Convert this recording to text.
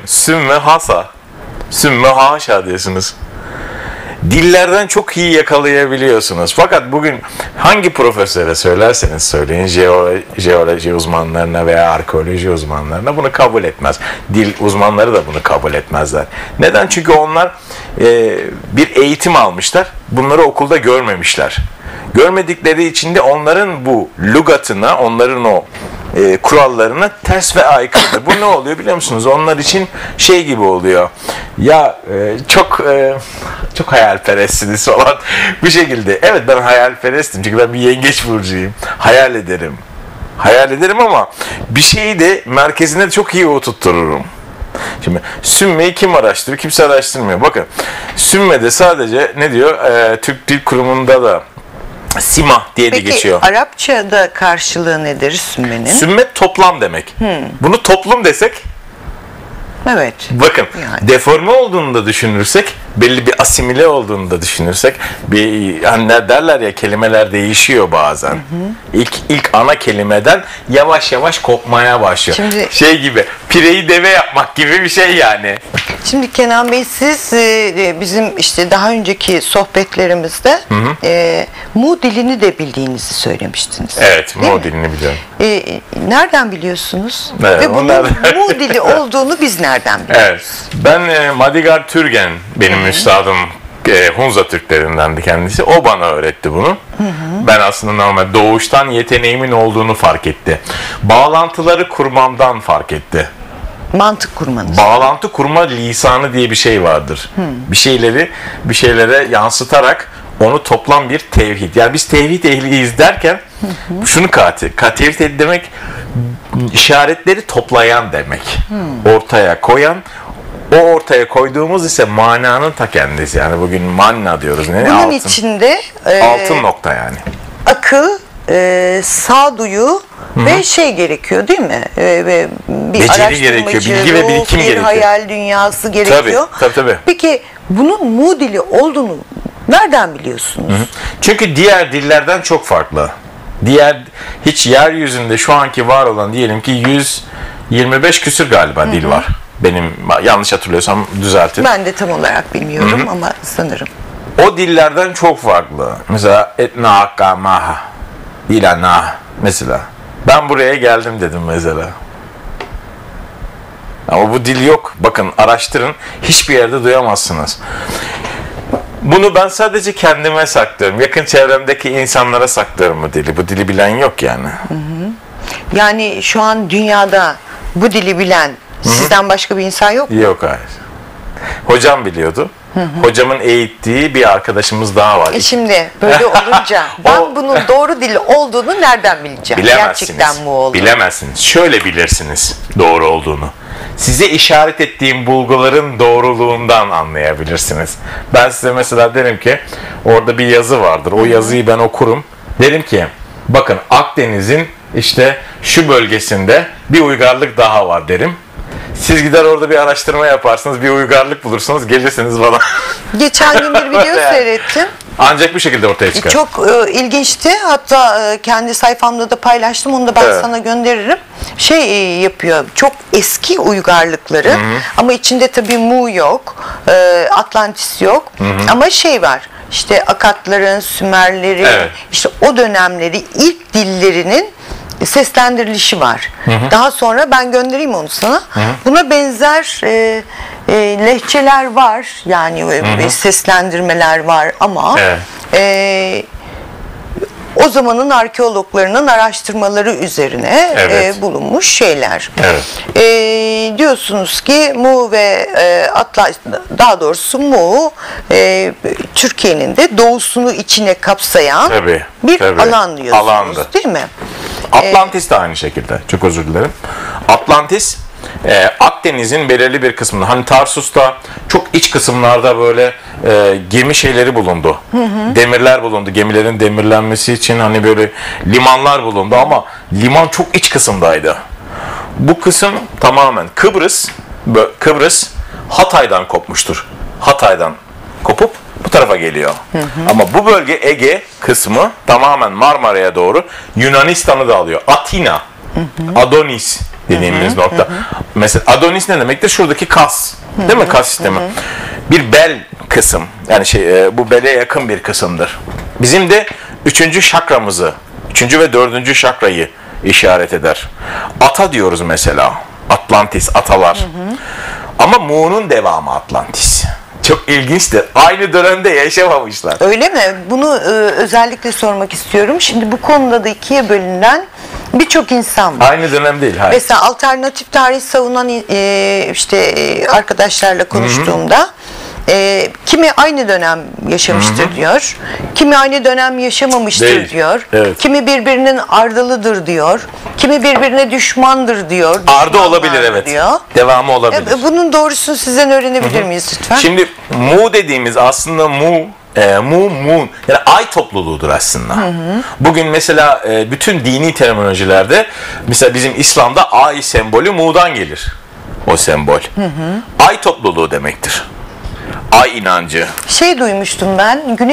sümme hasa, sümme haşa diyorsunuz. Dillerden çok iyi yakalayabiliyorsunuz. Fakat bugün hangi profesöre söylerseniz söyleyin, jeoloji uzmanlarına veya arkeoloji uzmanlarına bunu kabul etmez. Dil uzmanları da bunu kabul etmezler. Neden? Çünkü onlar bir eğitim almışlar. Bunları okulda görmemişler. Görmedikleri için de onların bu lügatına, onların o kurallarına ters ve aykırıdır. Bu ne oluyor biliyor musunuz? Onlar için şey gibi oluyor. Ya çok hayalperestsiniz falan bir şekilde. Evet, ben hayalperestim çünkü ben bir yengeç burcuyum. Hayal ederim. Hayal ederim ama bir şeyi de merkezine çok iyi oturttururum. Şimdi sümmeyi kim araştırıyor? Kimse araştırmıyor. Bakın, sümmede sadece ne diyor? Türk Dil Kurumu'nda da simah diye de geçiyor. Peki Arapçada karşılığı nedir sümmenin? Sümme toplam demek. Bunu toplum desek, evet. Bakın, deforme olduğunu da düşünürsek, belli bir asimile olduğunu da düşünürsek, hani derler ya, kelimeler değişiyor bazen. İlk ana kelimeden yavaş yavaş kopmaya başlıyor. Şimdi, şey gibi, pireyi deve yapmak gibi bir şey yani. Şimdi Kenan Bey, siz bizim işte daha önceki sohbetlerimizde Mu dilini de bildiğinizi söylemiştiniz. Evet, Mu dilini biliyorum. Nereden biliyorsunuz? Evet, ve bunun Mu dili olduğunu biz nereden biliyoruz? Evet, ben Madigar Türgen benim üstadım, Hunza Türklerindendi kendisi. O bana öğretti bunu. Ben aslında normal doğuştan yeteneğimin olduğunu fark etti. Bağlantıları kurmamdan fark etti. Mantık kurmanız. Bağlantı kurma lisanı diye bir şey vardır. Bir şeylere yansıtarak onu toplam bir tevhid. Yani biz tevhid ehliyiz derken şunu tevhid ehli demek, işaretleri toplayan demek. Ortaya koyan. O ortaya koyduğumuz ise mananın ta kendisi. Yani bugün manna diyoruz. Bunun altın. İçinde altın nokta yani. Akıl, sağduyu ve şey gerekiyor değil mi? Bir beceri gerekiyor, bilgi ve birikim gerekiyor. Bir hayal dünyası gerekiyor. Tabii. Peki bunun Mu dili olduğunu nereden biliyorsunuz? Çünkü diğer dillerden çok farklı. Hiç yeryüzünde şu anki var olan, diyelim ki 125 küsür galiba dil var. Benim yanlış hatırlıyorsam düzeltin. Ben de tam olarak bilmiyorum ama sanırım. O dillerden çok farklı. Mesela etna hakka maha ilana mesela. Ben buraya geldim dedim mesela. Ama bu dil yok. Bakın, araştırın. Hiçbir yerde duyamazsınız. Bunu ben sadece kendime saklıyorum. Yakın çevremdeki insanlara saklıyorum bu dili. Bu dili bilen yok yani. Yani şu an dünyada bu dili bilen sizden başka bir insan yok mu? Yok, hayır. Hocam biliyordu. Hocamın eğittiği bir arkadaşımız daha var. Şimdi böyle olunca ben bunun doğru dil olduğunu nereden bileceğim? Bilemezsiniz. Gerçekten mu olduğunu? Bilemezsiniz. Şöyle bilirsiniz doğru olduğunu. Size işaret ettiğim bulguların doğruluğundan anlayabilirsiniz. Ben size mesela derim ki orada bir yazı vardır. O yazıyı ben okurum. Derim ki bakın, Akdeniz'in işte şu bölgesinde bir uygarlık daha var derim. Siz gider orada bir araştırma yaparsınız, bir uygarlık bulursunuz, gelirsiniz bana. Geçen gün bir video seyrettim. Ancak bu şekilde ortaya çıkar. Çok ilginçti. Hatta kendi sayfamda da paylaştım. Onu da ben sana gönderirim. Şey yapıyor. Çok eski uygarlıkları. Ama içinde tabii Mu yok. Atlantis yok. Ama şey var. İşte Akatların, Sümerleri, işte o dönemleri, ilk dillerinin seslendirilişi var. Daha sonra ben göndereyim onu sana. Buna benzer lehçeler var. Yani seslendirmeler var ama o zamanın arkeologlarının araştırmaları üzerine bulunmuş şeyler. Diyorsunuz ki Mu ve daha doğrusu Mu Türkiye'nin de doğusunu içine kapsayan bir alan diyorsunuz. Alandı. Değil mi? Atlantis de aynı şekilde. Çok özür dilerim. Atlantis Akdeniz'in belirli bir kısmında, hani Tarsus'ta çok iç kısımlarda böyle gemi şeyleri bulundu. Demirler bulundu. Gemilerin demirlenmesi için hani böyle limanlar bulundu ama liman çok iç kısımdaydı. Bu kısım tamamen Kıbrıs Hatay'dan kopmuştur. Hatay'dan kopup bu tarafa geliyor. Ama bu bölge, Ege kısmı tamamen Marmara'ya doğru Yunanistan'ı da alıyor. Atina, Adonis dediğimiz nokta. Mesela Adonis ne demektir? Şuradaki kas. Değil mi? Kas sistemi. Bir bel kısım. Yani bu bele yakın bir kısımdır. Bizim de 3. şakramızı, 3. ve 4. şakrayı işaret eder. Ata diyoruz mesela. Atlantis, atalar. Ama Mu'nun devamı Atlantis. Çok ilginçtir. Aynı dönemde yaşamamışlar. Öyle mi? Bunu özellikle sormak istiyorum. Şimdi bu konuda da ikiye bölünen birçok insan var. Aynı dönem değil. Hayır. Mesela alternatif tarih savunan arkadaşlarla konuştuğumda kimi aynı dönem yaşamıştır diyor. Kimi aynı dönem yaşamamıştır Değil. diyor. Evet. Kimi birbirinin ardalıdır diyor. Kimi birbirine düşmandır diyor. Ardı düşmanlar olabilir, evet. diyor. Devamı olabilir. Bunun doğrusunu sizden öğrenebilir miyiz lütfen? Şimdi Mu dediğimiz aslında Mu yani ay topluluğudur aslında. Bugün mesela bütün dini terminolojilerde mesela bizim İslam'da ay sembolü Mu'dan gelir. O sembol. Ay topluluğu demektir. Ay inancı. Duymuştum ben. Güneş